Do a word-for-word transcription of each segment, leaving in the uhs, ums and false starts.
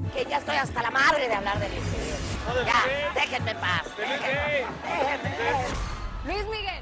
que ya estoy hasta la madre de hablar de Luis Miguel. Ya, déjenme en paz. Déjenme, déjenme. Luis Miguel.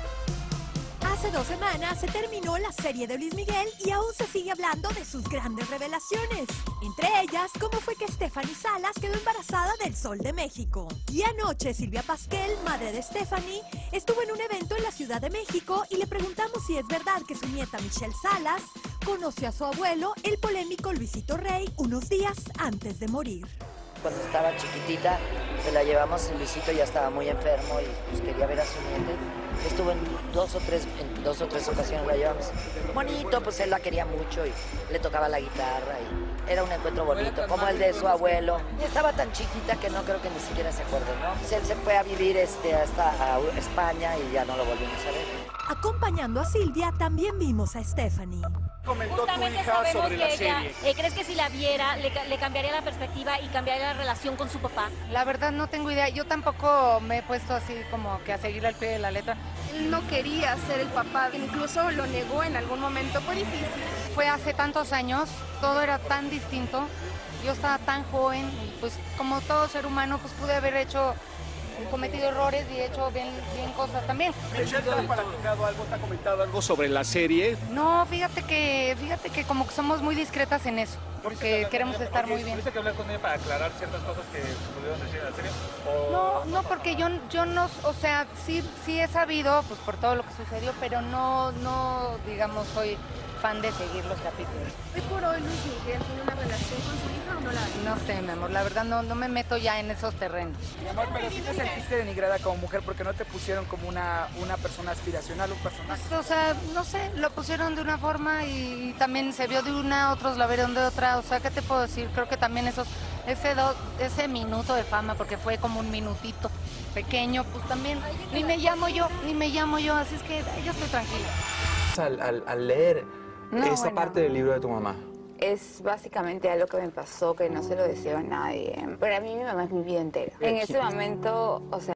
Hace dos semanas se terminó la serie de Luis Miguel y aún se sigue hablando de sus grandes revelaciones. Entre ellas, cómo fue que Stephanie Salas quedó embarazada del Sol de México. Y anoche Silvia Pasquel, madre de Stephanie, estuvo en un evento en la Ciudad de México y le preguntamos si es verdad que su nieta Michelle Salas conoció a su abuelo, el polémico Luisito Rey, unos días antes de morir. Cuando estaba chiquitita, se la llevamos, Luisito ya estaba muy enfermo y pues, quería ver a su nieta. Estuvo en dos o tres, en dos o tres ocasiones la llevamos. Bonito, pues él la quería mucho y le tocaba la guitarra y era un encuentro bonito, como el de su abuelo. Y estaba tan chiquita que no creo que ni siquiera se acuerde, ¿no? Pues él se fue a vivir este, hasta a España y ya no lo volvimos a ver. Acompañando a Silvia, también vimos a Stephanie. Comentó Justamente tu hija sabemos sobre la que ella, serie. eh, ¿crees que si la viera le, ca- le cambiaría la perspectiva y cambiaría la relación con su papá? La verdad no tengo idea. Yo tampoco me he puesto así como que a seguirle al pie de la letra. Él no quería ser el papá, incluso lo negó en algún momento, fue difícil. Fue hace tantos años, todo era tan distinto. Yo estaba tan joven y pues como todo ser humano pues pude haber hecho, cometido errores y hecho bien, bien cosas también. Michelle, ¿te ha platicado algo, te ha comentado algo sobre la serie? No, fíjate que, fíjate que como que somos muy discretas en eso, porque queremos estar muy bien. ¿Tuviste que hablar con ella para aclarar ciertas cosas que se pudieron decir en la serie? ¿O No, no, porque yo, yo no, o sea, sí, sí he sabido, pues por todo lo que sucedió, pero no, no, digamos, soy fan de seguir los capítulos. Hoy por hoy Luis Miguel tiene una relación con su hija o no la tiene. No sé, mi amor, la verdad no, no me meto ya en esos terrenos. Mi amor, pero sí te sentiste denigrada como mujer porque no te pusieron como una, una persona aspiracional, un personaje. Pues, o sea, no sé, lo pusieron de una forma y también se vio de una, otros la vieron de otra, o sea, ¿qué te puedo decir? Creo que también esos, ese, do, ese minuto de fama, porque fue como un minutito pequeño, pues también, ni me llamo yo, ni me llamo yo, así es que yo estoy tranquila. Al, al, al leer No, esta bueno. parte del libro de tu mamá, Es básicamente algo que me pasó, que no se lo deseo a nadie. Para mí mi mamá es mi vida entera. En ese momento, o sea,